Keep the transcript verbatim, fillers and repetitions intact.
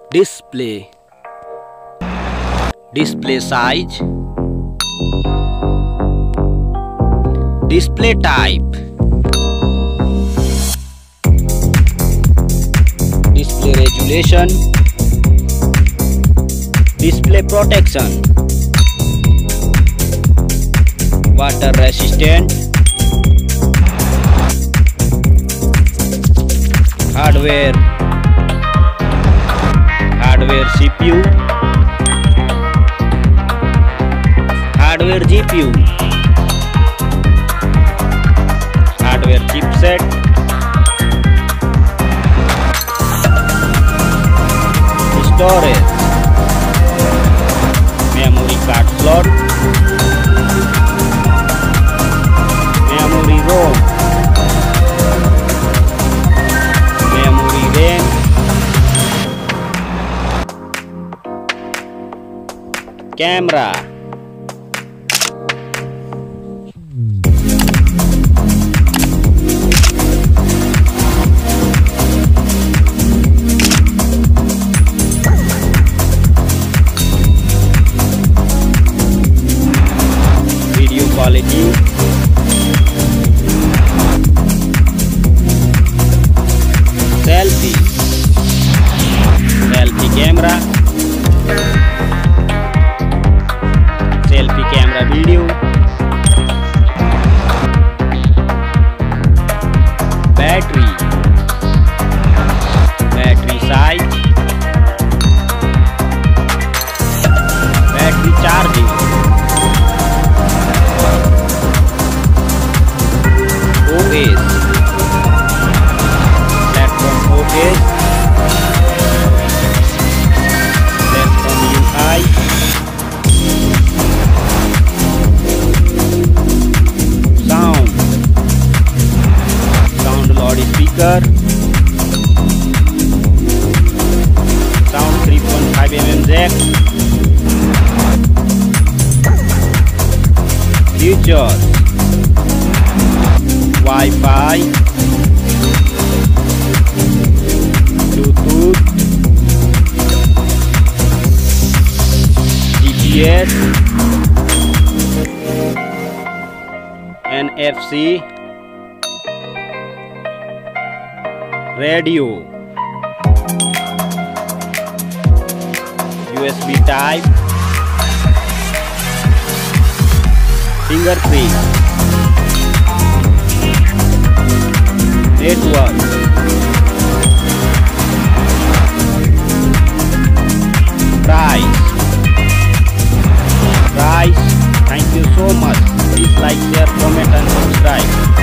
Display. Display size. Display type. Display resolution. Display protection. Water resistant. Hardware. Hardware C P U. Hardware G P U. Hardware chipset. Storage. Memory card slot. Memory ROM. Memory RAM. Camera. Video quality. Selfie. Selfie camera. Selfie camera video. Battery. Battery size. Battery charging. O S. Platform O S. Platform U I. Sound. Sound loudspeaker. Sound three point five millimeter jack. Features. Wi-Fi, Bluetooth, G P S, N F C, radio, U S B type, fingerprint. Network. Price. Price. Thank you so much. Please like, share, comment and subscribe.